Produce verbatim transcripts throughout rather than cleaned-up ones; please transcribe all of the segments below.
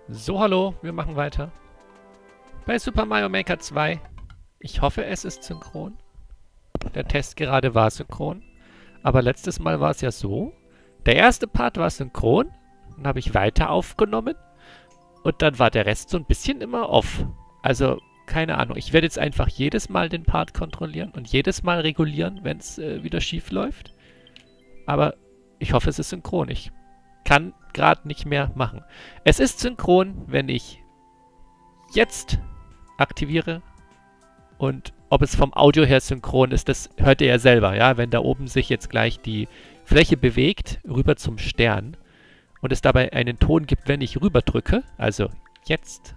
So, hallo, wir machen weiter. Bei Super Mario Maker zwei. Ich hoffe, es ist synchron. Der Test gerade war synchron. Aber letztes Mal war es ja so. Der erste Part war synchron. Dann habe ich weiter aufgenommen. Und dann war der Rest so ein bisschen immer off. Also, keine Ahnung. Ich werde jetzt einfach jedes Mal den Part kontrollieren und jedes Mal regulieren, wenn es äh, wieder schief läuft. Aber ich hoffe, es ist synchron. Ich kann gerade nicht mehr machen. Es ist synchron, wenn ich jetzt aktiviere. Und ob es vom Audio her synchron ist, das hört ihr ja selber. Ja, wenn da oben sich jetzt gleich die Fläche bewegt, rüber zum Stern. Und es dabei einen Ton gibt, wenn ich rüber drücke. Also jetzt.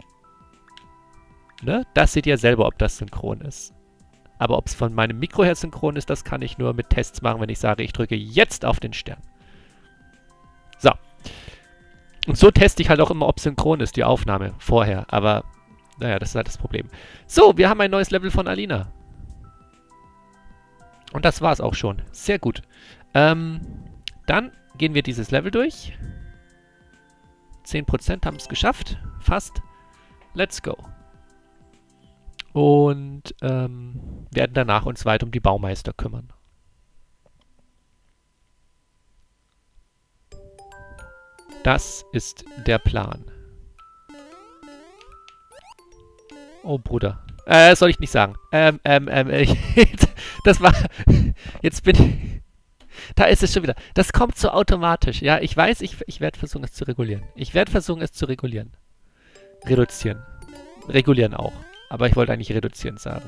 Ne? Das seht ihr selber, ob das synchron ist. Aber ob es von meinem Mikro her synchron ist, das kann ich nur mit Tests machen, wenn ich sage, ich drücke jetzt auf den Stern. So. Und so teste ich halt auch immer, ob synchron ist, die Aufnahme vorher. Aber, naja, das ist halt das Problem. So, wir haben ein neues Level von Alina. Und das war's auch schon. Sehr gut. Ähm, dann gehen wir dieses Level durch. zehn Prozent haben es geschafft. Fast. Let's go. Und ähm, werden danach uns weiter um die Baumeister kümmern. Das ist der Plan. Oh, Bruder. Äh, soll ich nicht sagen. Ähm, ähm, ähm, ich, das war... Jetzt bin ich... Da ist es schon wieder. Das kommt so automatisch. Ja, ich weiß, ich, ich werde versuchen, es zu regulieren. Ich werde versuchen, es zu regulieren. Reduzieren. Regulieren auch. Aber ich wollte eigentlich reduzieren sagen.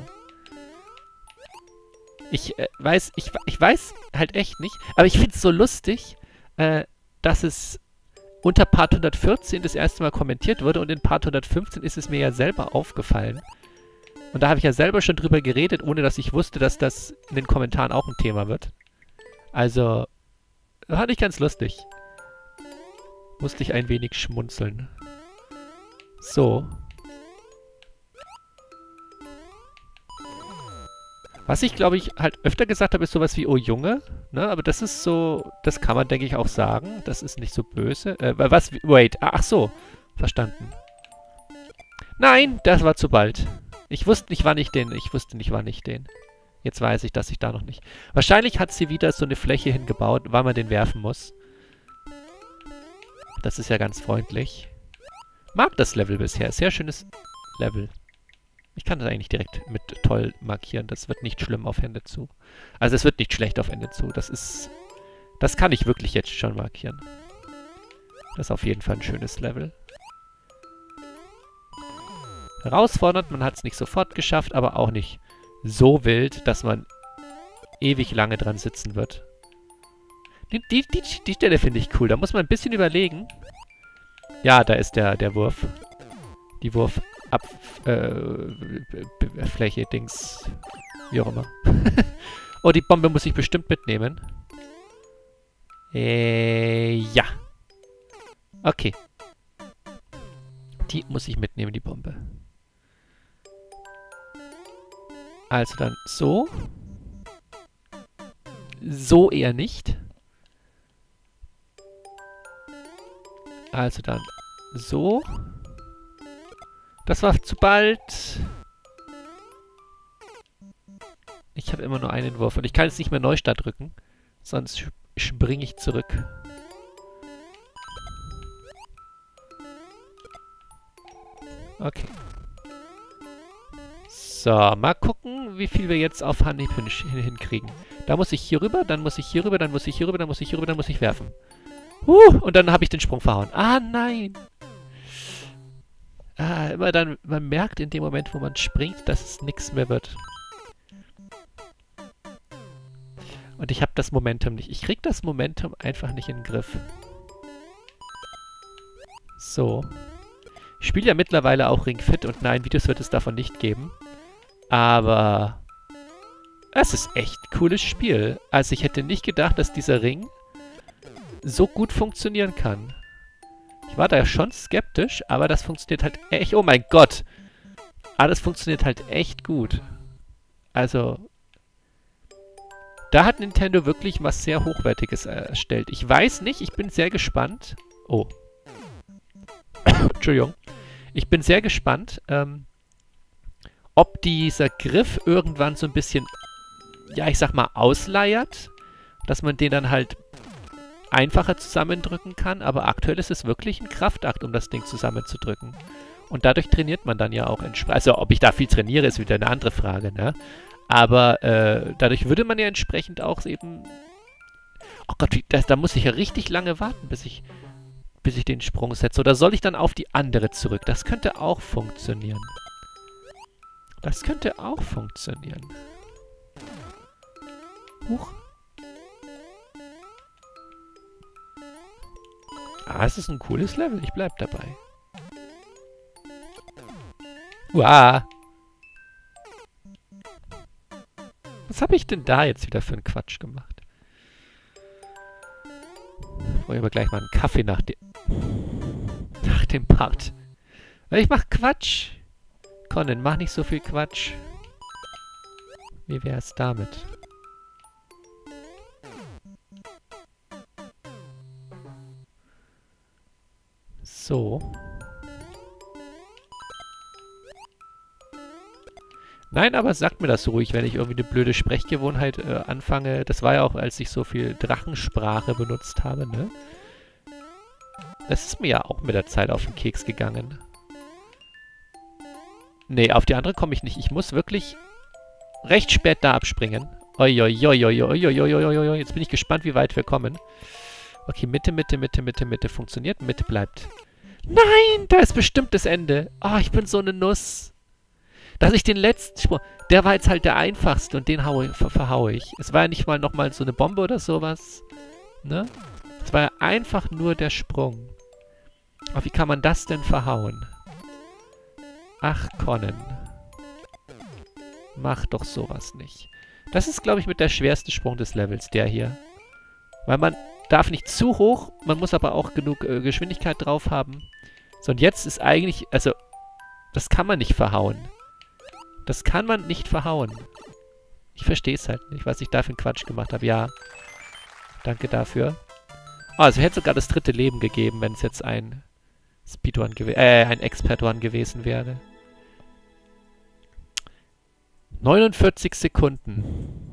Ich äh, weiß, ich, ich weiß halt echt nicht. Aber ich finde es so lustig, äh, dass es unter Part hundertvierzehn das erste Mal kommentiert wurde und in Part hundertfünfzehn ist es mir ja selber aufgefallen. Und da habe ich ja selber schon drüber geredet, ohne dass ich wusste, dass das in den Kommentaren auch ein Thema wird. Also, fand ich ganz lustig. Musste ich ein wenig schmunzeln. So. Was ich, glaube ich, halt öfter gesagt habe, ist sowas wie, oh Junge, ne, aber das ist so, das kann man, denke ich, auch sagen. Das ist nicht so böse. Äh, was, wait, ach so, verstanden. Nein, das war zu bald. Ich wusste nicht, wann ich den, ich wusste nicht, wann ich den. Jetzt weiß ich, dass ich da noch nicht. Wahrscheinlich hat sie wieder so eine Fläche hingebaut, weil man den werfen muss. Das ist ja ganz freundlich. Mag das Level bisher, sehr schönes Level. Ich kann das eigentlich direkt mit toll markieren. Das wird nicht schlimm auf Hände zu. Also es wird nicht schlecht auf Hände zu. Das ist... Das kann ich wirklich jetzt schon markieren. Das ist auf jeden Fall ein schönes Level. Herausfordernd, man hat es nicht sofort geschafft, aber auch nicht so wild, dass man ewig lange dran sitzen wird. Die, die, die, die Stelle finde ich cool. Da muss man ein bisschen überlegen. Ja, da ist der, der Wurf. Die Wurf... Ab, äh, Fläche, Dings, wie auch immer. Oh, die Bombe muss ich bestimmt mitnehmen. Äh, ja. Okay. Die muss ich mitnehmen, die Bombe. Also dann so. So eher nicht. Also dann so. Das war zu bald. Ich habe immer nur einen Wurf. Und ich kann jetzt nicht mehr Neustart drücken. Sonst springe ich zurück. Okay. So, mal gucken, wie viel wir jetzt auf Anhieb hin hinkriegen. Da muss ich hier rüber, dann muss ich hier rüber, dann muss ich hier rüber, dann muss ich hier rüber, dann muss ich werfen. Huh, und dann habe ich den Sprung verhauen. Ah, nein! Ah, immer dann, man merkt in dem Moment, wo man springt, dass es nichts mehr wird. Und ich habe das Momentum nicht. Ich krieg das Momentum einfach nicht in den Griff. So. Ich spiele ja mittlerweile auch Ring Fit und nein, Videos wird es davon nicht geben. Aber es ist echt ein cooles Spiel. Also ich hätte nicht gedacht, dass dieser Ring so gut funktionieren kann. Ich war da schon skeptisch, aber das funktioniert halt echt... Oh mein Gott! Aber das funktioniert halt echt gut. Also... Da hat Nintendo wirklich was sehr Hochwertiges erstellt. Ich weiß nicht, ich bin sehr gespannt. Oh. Entschuldigung. Ich bin sehr gespannt, ähm, ob dieser Griff irgendwann so ein bisschen, ja, ich sag mal, ausleiert, dass man den dann halt einfacher zusammendrücken kann, aber aktuell ist es wirklich ein Kraftakt, um das Ding zusammenzudrücken. Und dadurch trainiert man dann ja auch entsprechend. Also, ob ich da viel trainiere, ist wieder eine andere Frage, ne? Aber äh, dadurch würde man ja entsprechend auch eben... Oh Gott, wie, das, da muss ich ja richtig lange warten, bis ich, bis ich den Sprung setze. Oder soll ich dann auf die andere zurück? Das könnte auch funktionieren. Das könnte auch funktionieren. Huch. Ah, es ist ein cooles Level. Ich bleib dabei. Uah. Was habe ich denn da jetzt wieder für einen Quatsch gemacht? Ich brauche aber gleich mal einen Kaffee nach dem... nach dem Part. Ich mach Quatsch. Conan, mach nicht so viel Quatsch. Wie wär's damit? So. Nein, aber sagt mir das ruhig, wenn ich irgendwie eine blöde Sprechgewohnheit äh, anfange. Das war ja auch, als ich so viel Drachensprache benutzt habe, ne? Das ist mir ja auch mit der Zeit auf den Keks gegangen. Nee, auf die andere komme ich nicht. Ich muss wirklich recht spät da abspringen. Oi, jetzt bin ich gespannt, wie weit wir kommen. Okay, Mitte, Mitte, Mitte, Mitte, Mitte funktioniert. Mitte bleibt. Nein, da ist bestimmt das Ende. Ah, oh, ich bin so eine Nuss. Dass ich den letzten Sprung... Der war jetzt halt der einfachste und den haue, ver verhaue ich. Es war ja nicht mal nochmal so eine Bombe oder sowas. Ne? Es war ja einfach nur der Sprung. Aber wie kann man das denn verhauen? Ach, Conan. Mach doch sowas nicht. Das ist, glaube ich, mit der schwerste Sprung des Levels, der hier. Weil man darf nicht zu hoch, man muss aber auch genug äh, Geschwindigkeit drauf haben. So, und jetzt ist eigentlich... Also, das kann man nicht verhauen. Das kann man nicht verhauen. Ich verstehe es halt nicht, was ich da für einen Quatsch gemacht habe. Ja. Danke dafür. Oh, also hätte sogar das dritte Leben gegeben, wenn es jetzt ein Speedrun gewesen, äh, ein Expert-Run gewesen wäre. neunundvierzig Sekunden.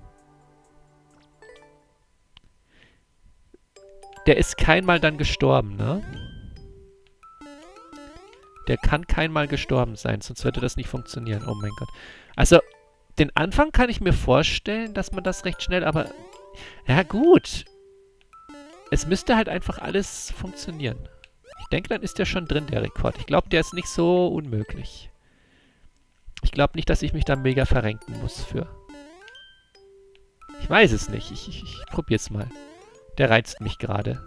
Der ist keinmal dann gestorben, ne? Der kann keinmal gestorben sein, sonst würde das nicht funktionieren. Oh mein Gott. Also, den Anfang kann ich mir vorstellen, dass man das recht schnell, aber... Ja, gut. Es müsste halt einfach alles funktionieren. Ich denke, dann ist der schon drin, der Rekord. Ich glaube, der ist nicht so unmöglich. Ich glaube nicht, dass ich mich da mega verrenken muss für. Ich weiß es nicht. Ich, ich, ich probier's mal. Der reizt mich gerade.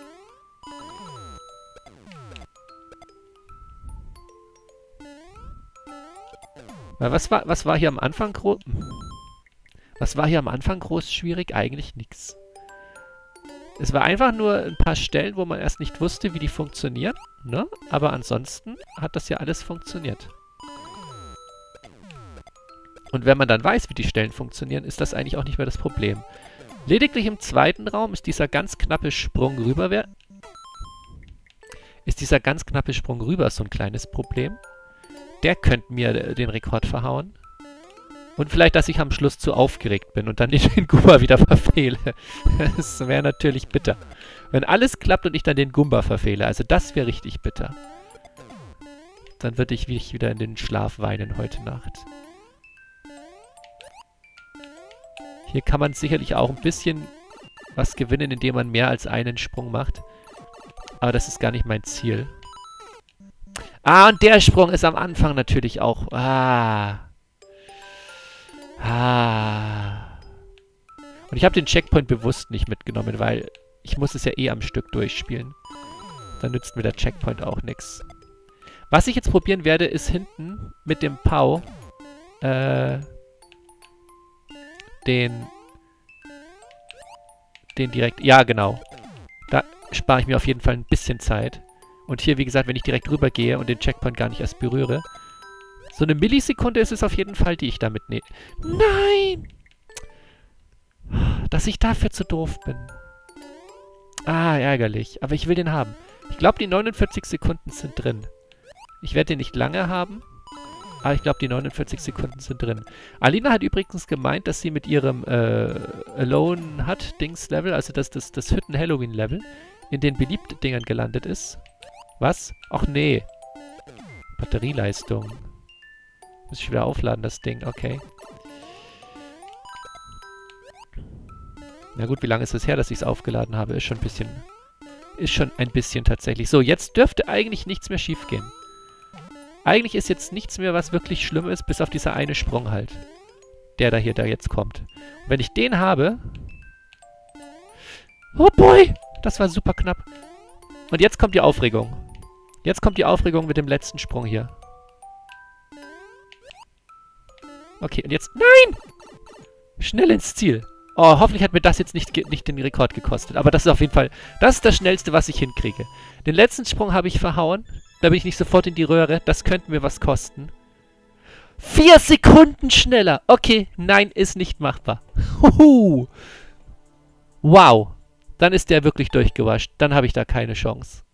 Was war, was war hier am Anfang groß? Was war hier am Anfang groß schwierig? Eigentlich nichts. Es war einfach nur ein paar Stellen, wo man erst nicht wusste, wie die funktionieren, ne? Aber ansonsten hat das ja alles funktioniert. Und wenn man dann weiß, wie die Stellen funktionieren, ist das eigentlich auch nicht mehr das Problem. Lediglich im zweiten Raum ist dieser ganz knappe Sprung rüber... Ist dieser ganz knappe Sprung rüber so ein kleines Problem. Der könnte mir den Rekord verhauen. Und vielleicht, dass ich am Schluss zu aufgeregt bin und dann den Goomba wieder verfehle. Das wäre natürlich bitter. Wenn alles klappt und ich dann den Goomba verfehle. Also das wäre richtig bitter. Dann würde ich wieder in den Schlaf weinen heute Nacht. Hier kann man sicherlich auch ein bisschen was gewinnen, indem man mehr als einen Sprung macht. Aber das ist gar nicht mein Ziel. Ah, und der Sprung ist am Anfang natürlich auch... Ah. Ah. Und ich habe den Checkpoint bewusst nicht mitgenommen, weil ich muss es ja eh am Stück durchspielen. Dann nützt mir der Checkpoint auch nichts. Was ich jetzt probieren werde, ist hinten mit dem Pau äh, den den direkt... Ja, genau. Da spare ich mir auf jeden Fall ein bisschen Zeit. Und hier, wie gesagt, wenn ich direkt rüber gehe und den Checkpoint gar nicht erst berühre. So eine Millisekunde ist es auf jeden Fall, die ich da mitnehme. Nein! Dass ich dafür zu doof bin. Ah, ärgerlich. Aber ich will den haben. Ich glaube, die neunundvierzig Sekunden sind drin. Ich werde den nicht lange haben, aber ich glaube, die neunundvierzig Sekunden sind drin. Alina hat übrigens gemeint, dass sie mit ihrem äh, Alone Hut Dings Level, also das, das, das Hütten Halloween Level, in den beliebten Dingern gelandet ist. Was? Ach nee. Batterieleistung. Muss ich wieder aufladen, das Ding. Okay. Na gut, wie lange ist es her, dass ich es aufgeladen habe? Ist schon ein bisschen... Ist schon ein bisschen tatsächlich. So, jetzt dürfte eigentlich nichts mehr schief gehen. Eigentlich ist jetzt nichts mehr, was wirklich schlimm ist, bis auf dieser eine Sprung halt. Der da hier, da jetzt kommt. Und wenn ich den habe... Oh boy! Das war super knapp. Und jetzt kommt die Aufregung. Jetzt kommt die Aufregung mit dem letzten Sprung hier. Okay, und jetzt... Nein! Schnell ins Ziel. Oh, hoffentlich hat mir das jetzt nicht, nicht den Rekord gekostet. Aber das ist auf jeden Fall... Das ist das Schnellste, was ich hinkriege. Den letzten Sprung habe ich verhauen. Da bin ich nicht sofort in die Röhre. Das könnte mir was kosten. Vier Sekunden schneller. Okay, nein, ist nicht machbar. Huhu. Wow. Dann ist der wirklich durchgewascht. Dann habe ich da keine Chance.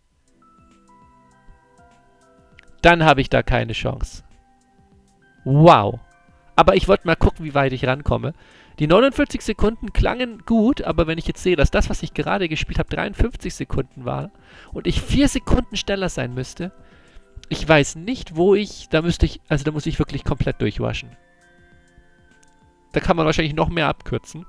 Dann habe ich da keine Chance. Wow. Aber ich wollte mal gucken, wie weit ich rankomme. Die neunundvierzig Sekunden klangen gut, aber wenn ich jetzt sehe, dass das, was ich gerade gespielt habe, dreiundfünfzig Sekunden war und ich vier Sekunden schneller sein müsste, ich weiß nicht, wo ich... Da müsste ich... Also da muss ich wirklich komplett durchwaschen. Da kann man wahrscheinlich noch mehr abkürzen.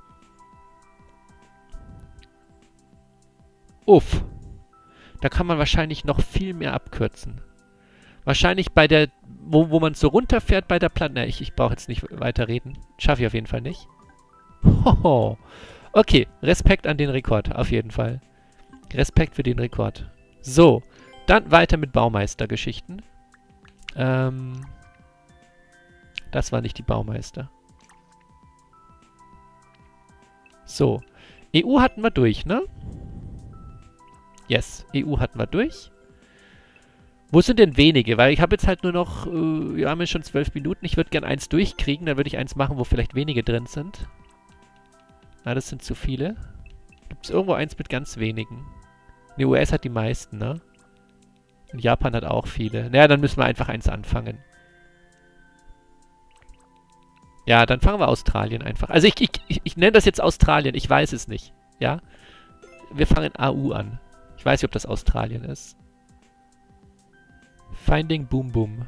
Uff. Da kann man wahrscheinlich noch viel mehr abkürzen. Wahrscheinlich bei der... Wo, wo man so runterfährt bei der Platte... Ne, ich, ich brauche jetzt nicht weiter reden. Schaffe ich auf jeden Fall nicht. Hoho. Okay, Respekt an den Rekord, auf jeden Fall. Respekt für den Rekord. So, dann weiter mit Baumeistergeschichten. Ähm, das war nicht die Baumeister. So, E U hatten wir durch, ne? Yes, E U hatten wir durch. Wo sind denn wenige? Weil ich habe jetzt halt nur noch, äh, wir haben ja schon zwölf Minuten. Ich würde gern eins durchkriegen, dann würde ich eins machen, wo vielleicht wenige drin sind. Na, das sind zu viele. Gibt es irgendwo eins mit ganz wenigen? Die U S hat die meisten, ne? Und Japan hat auch viele. Naja, dann müssen wir einfach eins anfangen. Ja, dann fangen wir Australien einfach. Also ich, ich, ich, ich nenne das jetzt Australien, ich weiß es nicht. Ja? Wir fangen A U an. Ich weiß nicht, ob das Australien ist. Finding Boom Boom.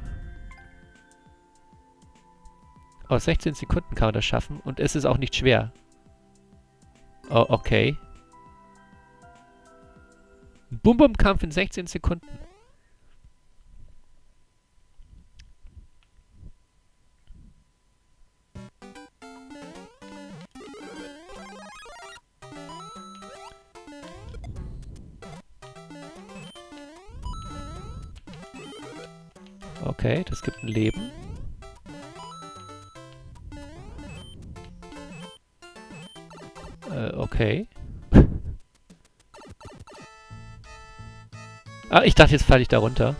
Aus sechzehn Sekunden kann man das schaffen und es ist auch nicht schwer. Oh, okay. Ein Boom Boom Kampf in sechzehn Sekunden. Okay, das gibt ein Leben. Äh, okay. Ah, ich dachte, jetzt falle ich da runter.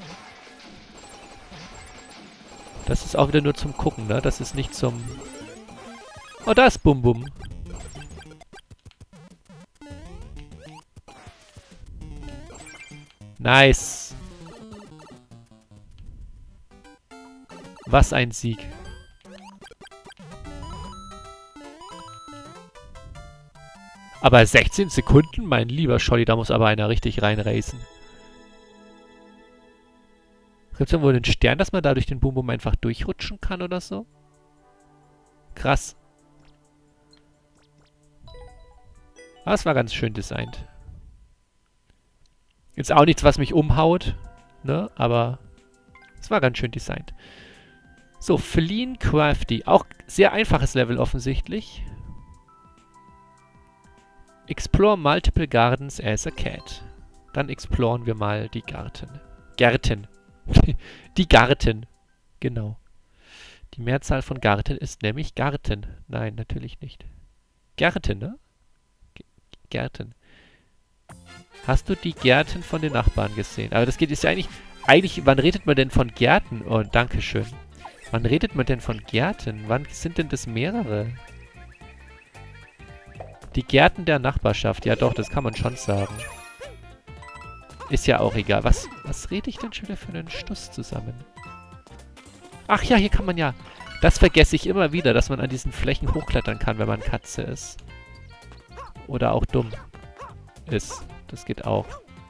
Das ist auch wieder nur zum Gucken, ne? Das ist nicht zum... Oh, da ist Bum Bum. Nice. Was ein Sieg. Aber sechzehn Sekunden? Mein lieber Scholli, da muss aber einer richtig reinracen. Gibt es irgendwo einen Stern, dass man da durch den Boom Boom einfach durchrutschen kann oder so? Krass. Das war ganz schön designt. Jetzt auch nichts, was mich umhaut, ne? Aber es war ganz schön designt. So, Feline Crafty. Auch sehr einfaches Level offensichtlich. Explore multiple gardens as a cat. Dann exploren wir mal die Garten. Gärten. Die Garten. Genau. Die Mehrzahl von Garten ist nämlich Garten. Nein, natürlich nicht. Gärten, ne? G Gärten. Hast du die Gärten von den Nachbarn gesehen? Aber das geht ist ja eigentlich... Eigentlich, wann redet man denn von Gärten? Oh, dankeschön. Wann redet man denn von Gärten? Wann sind denn das mehrere? Die Gärten der Nachbarschaft. Ja doch, das kann man schon sagen. Ist ja auch egal. Was, was rede ich denn schon wieder für einen Stuss zusammen? Ach ja, hier kann man ja... Das vergesse ich immer wieder, dass man an diesen Flächen hochklettern kann, wenn man Katze ist. Oder auch dumm ist. Das geht auch.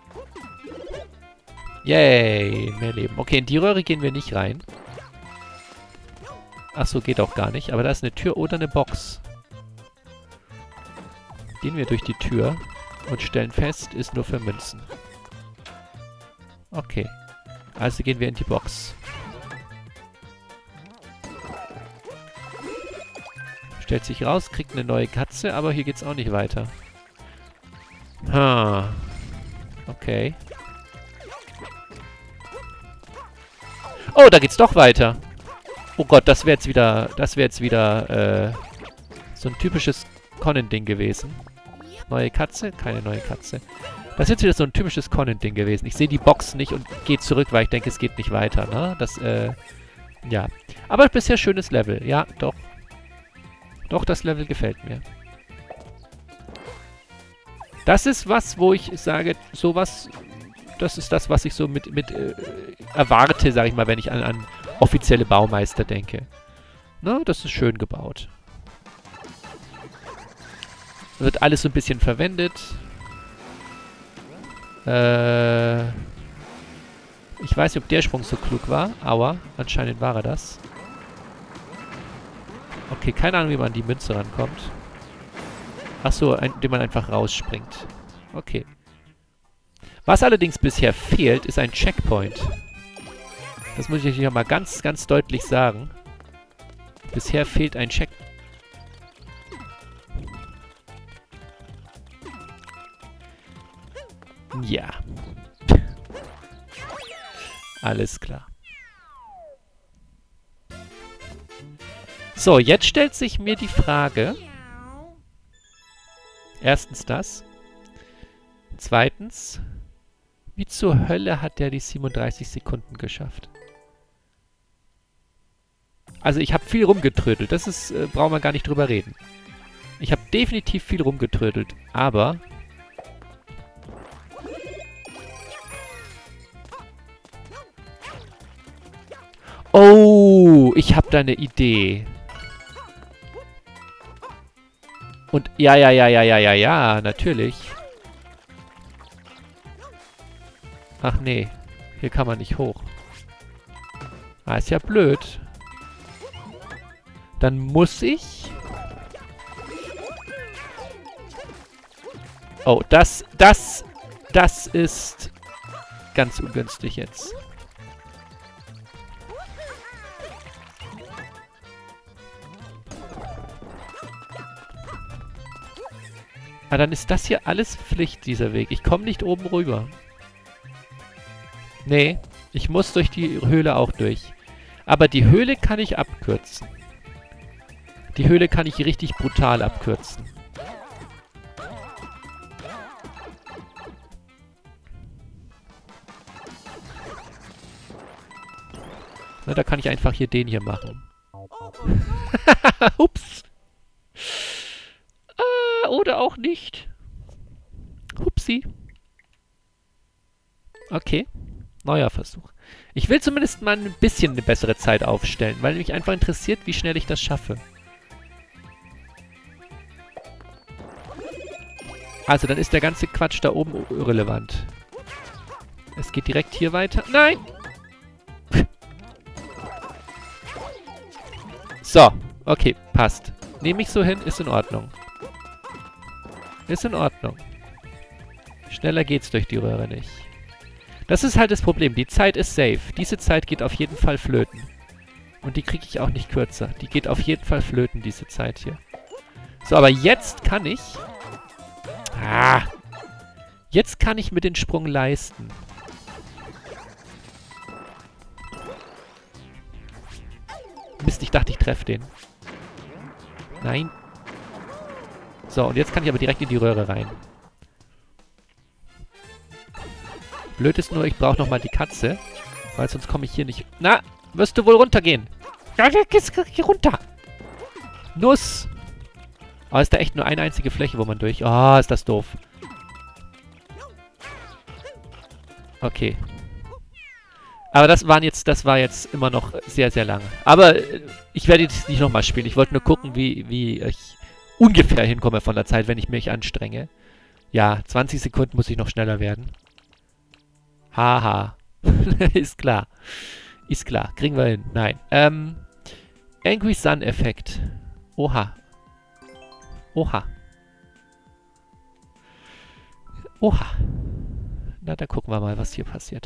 Yay, mehr Leben. Okay, in die Röhre gehen wir nicht rein. Achso, geht auch gar nicht. Aber da ist eine Tür oder eine Box. Gehen wir durch die Tür und stellen fest, ist nur für Münzen. Okay. Also gehen wir in die Box. Stellt sich raus, kriegt eine neue Katze, aber hier geht's auch nicht weiter. Ha. Okay. Oh, da geht's doch weiter. Oh Gott, das wäre jetzt wieder, das wäre jetzt wieder, äh, so ein typisches Conan-Ding gewesen. Neue Katze? Keine neue Katze. Das ist jetzt wieder so ein typisches Conan-Ding gewesen. Ich sehe die Box nicht und gehe zurück, weil ich denke, es geht nicht weiter, ne? Das, äh, ja. Aber bisher schönes Level. Ja, doch. Doch, das Level gefällt mir. Das ist was, wo ich sage, sowas, das ist das, was ich so mit, mit äh, erwarte, sage ich mal, wenn ich an, an offizielle Baumeister denke. Ne, das ist schön gebaut. Wird alles so ein bisschen verwendet. Äh, ich weiß nicht, ob der Sprung so klug war. Aua, anscheinend war er das. Okay, keine Ahnung, wie man an die Münze rankommt. Achso, indem man einfach rausspringt. Okay. Was allerdings bisher fehlt, ist ein Checkpoint. Das muss ich hier mal ganz, ganz deutlich sagen. Bisher fehlt ein Check... Ja. Alles klar. So, jetzt stellt sich mir die Frage... Erstens das. Zweitens, wie zur Hölle hat der die siebenunddreißig Sekunden geschafft? Also ich habe viel rumgetrödelt. Das ist, äh, brauchen wir gar nicht drüber reden. Ich habe definitiv viel rumgetrödelt, aber... Oh, ich habe da eine Idee. Und ja, ja, ja, ja, ja, ja, ja, natürlich. Ach nee, hier kann man nicht hoch. Ah, ist ja blöd. Dann muss ich... Oh, das, das, das ist ganz ungünstig jetzt. Ah, dann ist das hier alles Pflicht, dieser Weg. Ich komme nicht oben rüber. Nee, ich muss durch die Höhle auch durch. Aber die Höhle kann ich abkürzen. Die Höhle kann ich richtig brutal abkürzen. Na, da kann ich einfach hier den hier machen. Ups. Ah, oder auch nicht. Hupsi. Okay. Neuer Versuch. Ich will zumindest mal ein bisschen eine bessere Zeit aufstellen, weil mich einfach interessiert, wie schnell ich das schaffe. Also, dann ist der ganze Quatsch da oben irrelevant. Es geht direkt hier weiter. Nein! So, okay, passt. Nehme ich so hin, ist in Ordnung. Ist in Ordnung. Schneller geht's durch die Röhre nicht. Das ist halt das Problem. Die Zeit ist safe. Diese Zeit geht auf jeden Fall flöten. Und die kriege ich auch nicht kürzer. Die geht auf jeden Fall flöten, diese Zeit hier. So, aber jetzt kann ich... Ah! Jetzt kann ich mir den Sprung leisten. Mist, ich dachte, ich treffe den. Nein. So, und jetzt kann ich aber direkt in die Röhre rein. Blöd ist nur, ich brauche nochmal die Katze. Weil sonst komme ich hier nicht... Na, wirst du wohl runtergehen? Ja, geh runter. Nuss. Oh, ist da echt nur eine einzige Fläche, wo man durch... Oh, ist das doof. Okay. Aber das waren jetzt, das war jetzt immer noch sehr, sehr lange. Aber äh, ich werde jetzt nicht nochmal spielen. Ich wollte nur gucken, wie, wie ich ungefähr hinkomme von der Zeit, wenn ich mich anstrenge. Ja, zwanzig Sekunden muss ich noch schneller werden. Haha. Ist klar. Ist klar. Kriegen wir hin. Nein. Ähm, Angry Sun Effekt. Oha. Oha. Oha. Na, dann gucken wir mal, was hier passiert.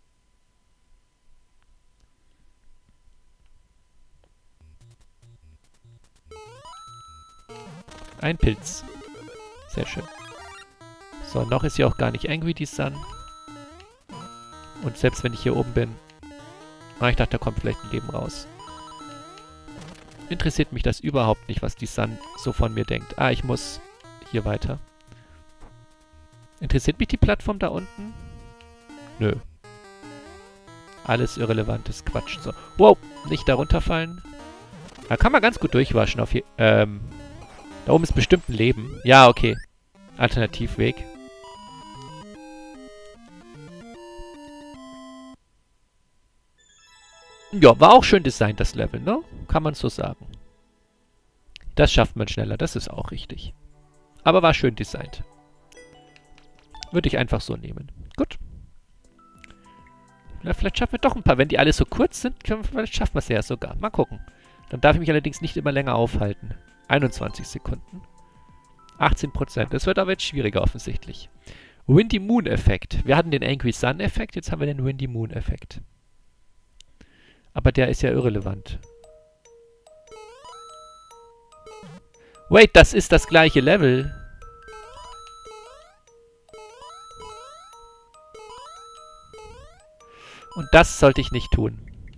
Ein Pilz. Sehr schön. So, noch ist sie auch gar nicht angry, die Sun. Und selbst wenn ich hier oben bin... Ah, ich dachte, da kommt vielleicht ein Leben raus. Interessiert mich das überhaupt nicht, was die Sun so von mir denkt. Ah, ich muss hier weiter. Interessiert mich die Plattform da unten? Nö. Alles irrelevantes Quatsch. So. Wow, nicht da runterfallen. Da kann man ganz gut durchwaschen auf hier. Ähm... Da oben ist bestimmt ein Leben. Ja, okay. Alternativweg. Ja, war auch schön designt, das Level, ne? Kann man so sagen. Das schafft man schneller, das ist auch richtig. Aber war schön designt. Würde ich einfach so nehmen. Gut. Na, vielleicht schaffen wir doch ein paar. Wenn die alle so kurz sind, können wir, vielleicht schaffen wir es ja sogar. Mal gucken. Dann darf ich mich allerdings nicht immer länger aufhalten. einundzwanzig Sekunden. achtzehn Prozent. Das wird aber jetzt schwieriger offensichtlich. Windy Moon Effekt. Wir hatten den Angry Sun Effekt, jetzt haben wir den Windy Moon Effekt. Aber der ist ja irrelevant. Wait, das ist das gleiche Level. Und das sollte ich nicht tun.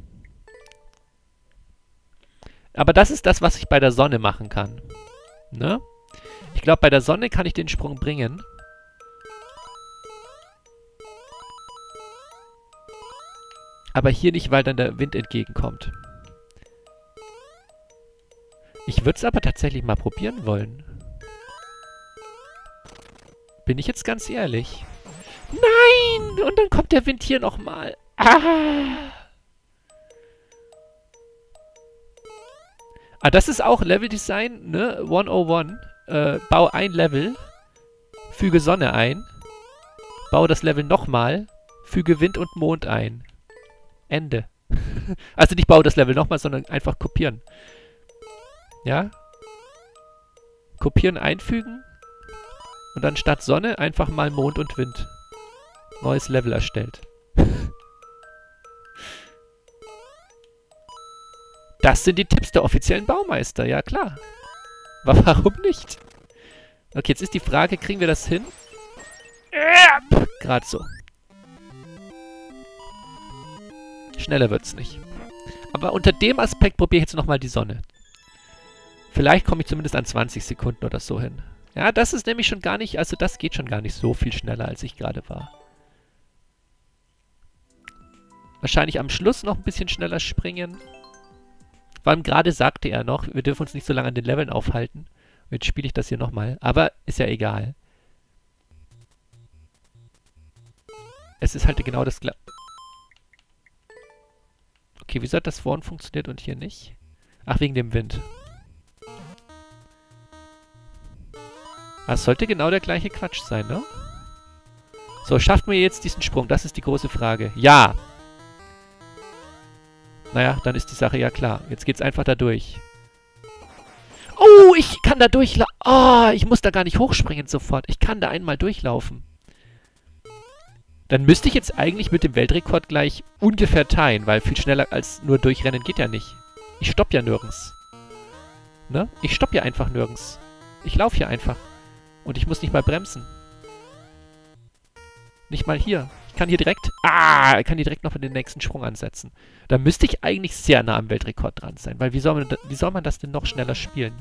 Aber das ist das, was ich bei der Sonne machen kann. Ne? Ich glaube, bei der Sonne kann ich den Sprung bringen. Aber hier nicht, weil dann der Wind entgegenkommt. Ich würde es aber tatsächlich mal probieren wollen. Bin ich jetzt ganz ehrlich? Nein! Und dann kommt der Wind hier nochmal. Ah! Ah, das ist auch Leveldesign, ne? hundertundeins. Äh, bau ein Level, füge Sonne ein, baue das Level nochmal, füge Wind und Mond ein. Ende. Also nicht baue das Level nochmal, sondern einfach kopieren. Ja? Kopieren, einfügen und dann statt Sonne einfach mal Mond und Wind. Neues Level erstellt. Das sind die Tipps der offiziellen Baumeister, ja klar. Aber warum nicht? Okay, jetzt ist die Frage, kriegen wir das hin? Ja, gerade so. Schneller wird's nicht. Aber unter dem Aspekt probiere ich jetzt nochmal die Sonne. Vielleicht komme ich zumindest an zwanzig Sekunden oder so hin. Ja, das ist nämlich schon gar nicht, also das geht schon gar nicht so viel schneller, als ich gerade war. Wahrscheinlich am Schluss noch ein bisschen schneller springen. Vor allem gerade sagte er noch, wir dürfen uns nicht so lange an den Leveln aufhalten. Jetzt spiele ich das hier nochmal. Aber ist ja egal. Es ist halt genau das gleiche. Okay, wieso hat das vorhin funktioniert und hier nicht? Ach, wegen dem Wind. Das sollte genau der gleiche Quatsch sein, ne? So, schafft mir jetzt diesen Sprung? Das ist die große Frage. Ja! Naja, dann ist die Sache ja klar. Jetzt geht's einfach da durch. Oh, ich kann da durchlaufen. Oh, ich muss da gar nicht hochspringen sofort. Ich kann da einmal durchlaufen. Dann müsste ich jetzt eigentlich mit dem Weltrekord gleich ungefähr teilen, weil viel schneller als nur durchrennen geht ja nicht. Ich stopp ja nirgends. Ne? Ich stopp ja einfach nirgends. Ich laufe hier einfach. Und ich muss nicht mal bremsen. Nicht mal hier. Ich kann hier direkt... Ah! Ich kann hier direkt noch den nächsten Sprung ansetzen. Da müsste ich eigentlich sehr nah am Weltrekord dran sein. Weil wie soll man, wie soll man das denn noch schneller spielen?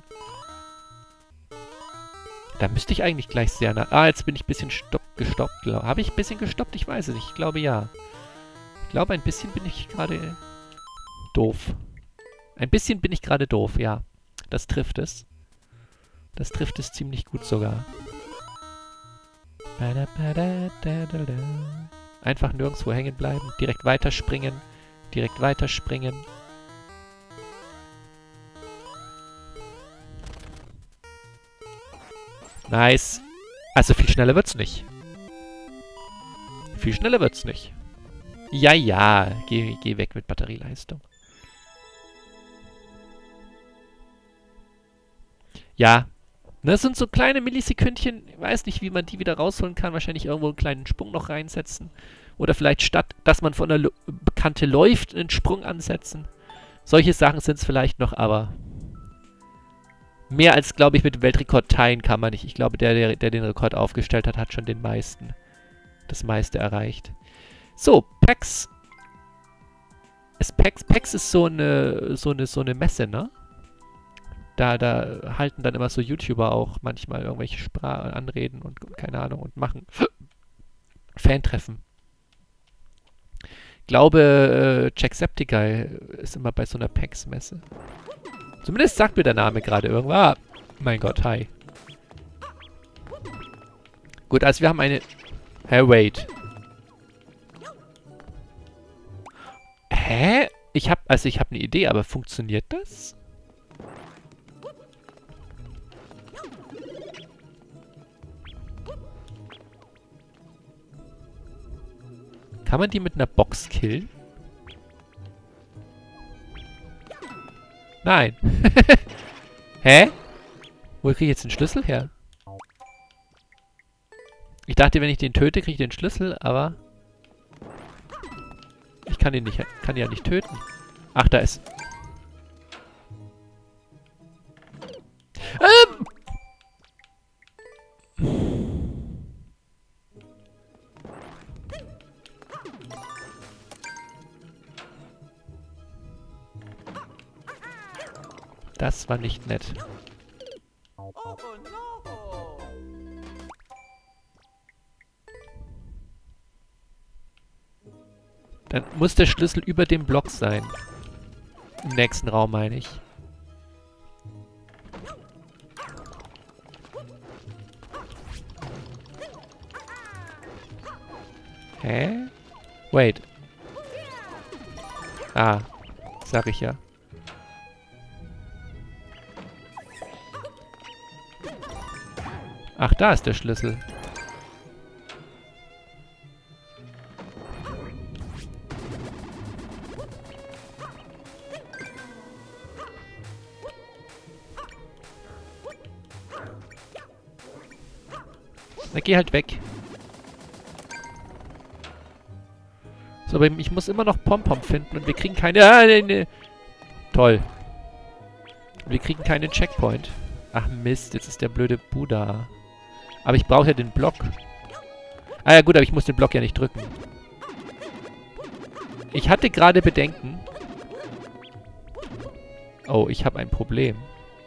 Da müsste ich eigentlich gleich sehr nah... Ah, jetzt bin ich ein bisschen stopp, gestoppt. Habe ich ein bisschen gestoppt? Ich weiß es nicht. Ich glaube ja. Ich glaube, ein bisschen bin ich gerade doof. Ein bisschen bin ich gerade doof, ja. Das trifft es. Das trifft es ziemlich gut sogar. Einfach nirgendwo hängen bleiben. Direkt weiterspringen. Direkt weiterspringen. Nice. Also viel schneller wird's nicht. Viel schneller wird's nicht. Ja, ja. Geh, geh weg mit Batterieleistung. Ja. Das sind so kleine Millisekündchen. Ich weiß nicht, wie man die wieder rausholen kann. Wahrscheinlich irgendwo einen kleinen Sprung noch reinsetzen. Oder vielleicht statt, dass man von der Kante läuft, einen Sprung ansetzen. Solche Sachen sind es vielleicht noch, aber mehr als, glaube ich, mit dem Weltrekord teilen kann man nicht. Ich glaube, der, der, der den Rekord aufgestellt hat, hat schon den meisten. Das meiste erreicht. So, PAX. Es, PAX, PAX ist so eine, so eine, so eine Messe, ne? Da, da halten dann immer so YouTuber auch manchmal irgendwelche Sprachen, Anreden und keine Ahnung und machen Fantreffen. Ich glaube, äh, Jacksepticeye ist immer bei so einer PAX-Messe. Zumindest sagt mir der Name gerade irgendwas. Ah, mein Gott, hi. Gut, also wir haben eine... Hä, wait. Hä? Ich hab, also ich habe eine Idee, aber funktioniert das? Kann man die mit einer Box killen? Nein. Hä? Wo kriege ich jetzt den Schlüssel her? Ich dachte, wenn ich den töte, kriege ich den Schlüssel, aber... Ich kann ihn nicht, kann ihn ja nicht töten. Ach, da ist... Ähm! Das war nicht nett. Dann muss der Schlüssel über dem Block sein. Im nächsten Raum, meine ich. Hä? Wait. Ah, sag ich ja. Ach, da ist der Schlüssel. Na, geh halt weg. So, aber ich muss immer noch Pom-Pom finden und wir kriegen keine... Ah, ne, ne. Toll. Wir kriegen keinen Checkpoint. Ach Mist, jetzt ist der blöde Buddha. Aber ich brauche ja den Block. Ah ja gut, aber ich muss den Block ja nicht drücken. Ich hatte gerade Bedenken. Oh, ich habe ein Problem.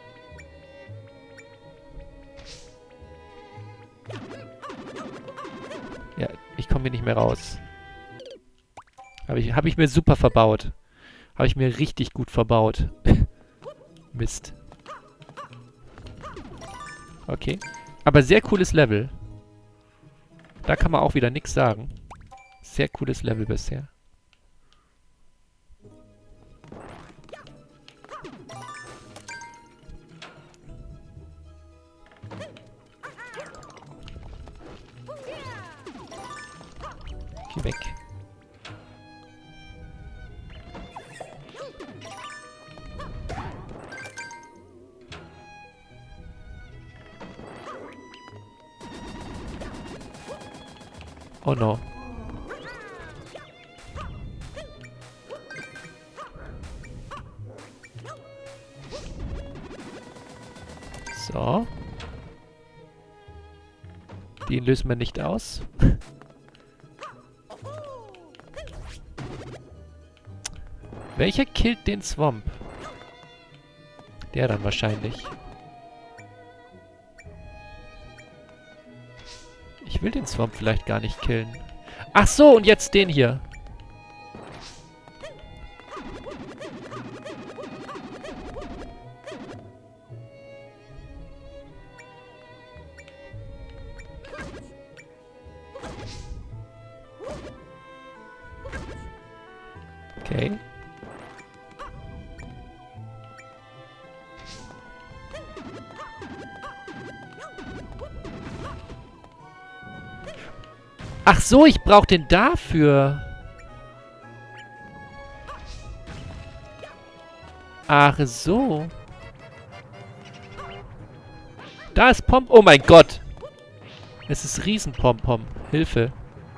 Ja, ich komme hier nicht mehr raus. Habe ich, hab ich mir super verbaut. Habe ich mir richtig gut verbaut. Mist. Okay. Aber sehr cooles Level. Da kann man auch wieder nichts sagen. Sehr cooles Level bisher. Geh weg. Oh no. So. Den lösen wir nicht aus. Welcher killt den Swamp? Der dann wahrscheinlich. Ich will den Swamp vielleicht gar nicht killen. Ach so, und jetzt den hier. Okay. Ach so, ich brauche den dafür. Ach so. Da ist Pom... Oh mein Gott. Es ist Riesen-Pom-Pom. Hilfe.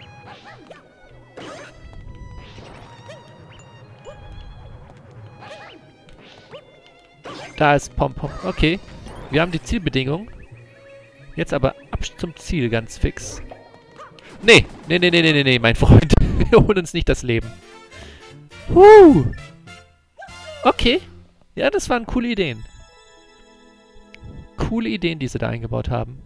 Da ist Pom-Pom. Okay. Wir haben die Zielbedingung. Jetzt aber ab zum Ziel, ganz fix. Nee. Nee, nee, nee, nee, nee, mein Freund. Wir holen uns nicht das Leben. Huh. Okay. Ja, das waren coole Ideen. Coole Ideen, die sie da eingebaut haben.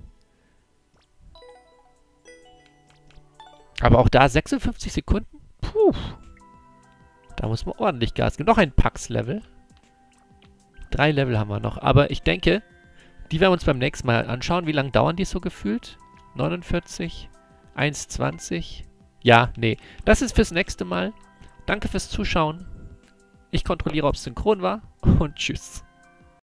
Aber auch da sechsundfünfzig Sekunden? Puh. Da muss man ordentlich Gas geben. Noch ein Pax-Level. Drei Level haben wir noch. Aber ich denke, die werden wir uns beim nächsten Mal anschauen. Wie lange dauern die so gefühlt? neunundvierzig? eins zwanzig? Ja, nee. Das ist fürs nächste Mal. Danke fürs Zuschauen. Ich kontrolliere, ob es synchron war. Und tschüss.